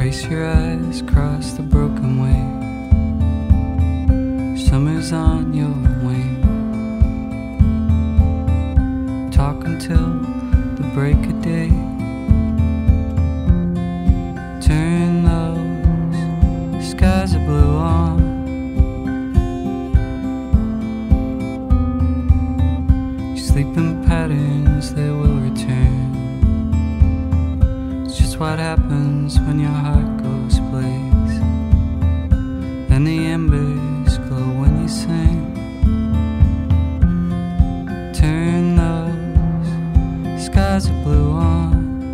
Trace your eyes across the broken way. Summer's on your wing. Talk until the break of day. Turn those skies of blue on. You sleep in patterns that will return. It's just what happens when your heart goes blaze. Then the embers glow when you sing. Turn those skies of blue on.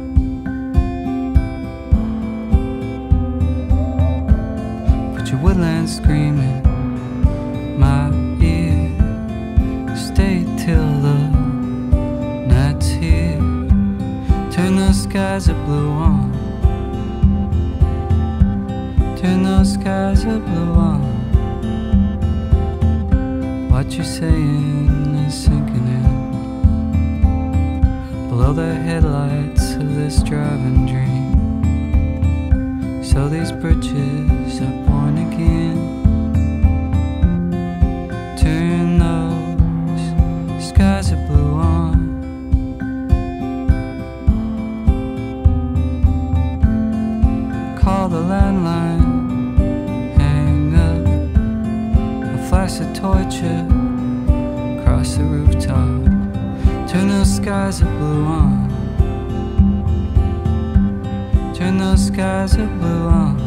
Put your woodland screaming my ear. Stay till the night's here. Turn those skies of blue on. Turn those skies of blue on. What you're saying is sinking in below the headlights of this driving dream. So these bridges are born again. Turn those skies of blue on. Call the landline, hang up, a flash of torture across the rooftop. Turn those skies of blue on. Turn those skies of blue on.